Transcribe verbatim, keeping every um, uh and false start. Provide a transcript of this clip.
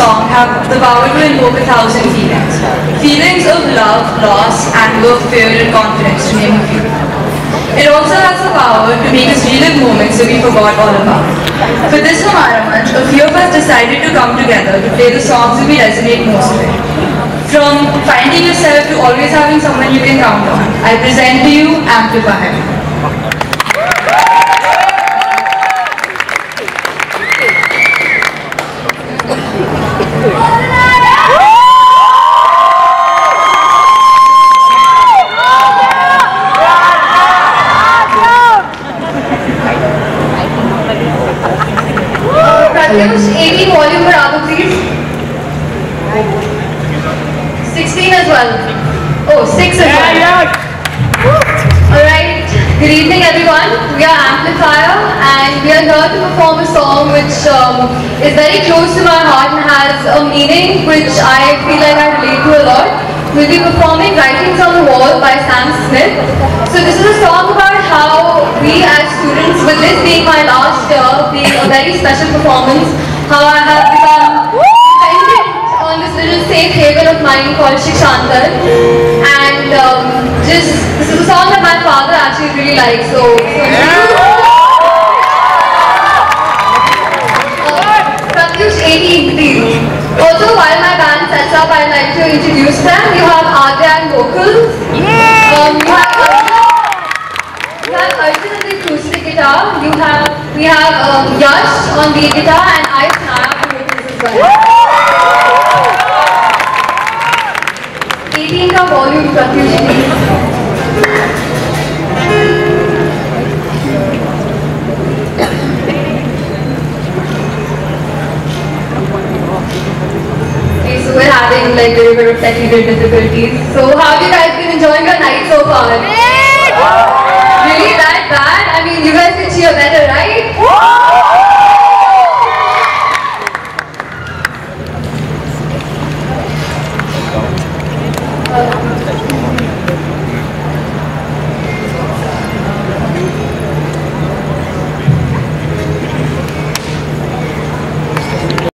song have the power to invoke a thousand feelings. Feelings of love, loss, anger, fear, and confidence, to name a few. It also has the power to make us relive moments that we forgot all about. For this Hamara Manch, a few of us decided to come together to play the songs that we resonate most with. From finding yourself to always having someone you can count on, I present to you Amplifier. eighteen volume for Abu, please. sixteen as well. Oh, six as well. Yeah, yeah. Alright, good evening everyone. We are Amplifier and we are here to perform a song which um, is very close to my heart and has a meaning which I feel like I relate to a lot. We'll be performing Writings on the Wall by Sam Smith. So this is a song about how we as students, with this being my last year, being a very special performance, how I have become dependent on this little safe haven of mine called Shikshantar. And um, just, this is a song that my father actually really likes. So, so uh, Pratyush eighteen, please. Also, while my band sets up, I'd like to introduce them. You have Adya and vocals. Yeah. Um, you have Arjun. You have Arjun on the acoustic guitar. You have we have um, Yash on the guitar and I Snaya on vocals as well. eighteen का volume Pratyush. So we're having like a little bit of technical difficulties. So how have you guys been enjoying your night so far?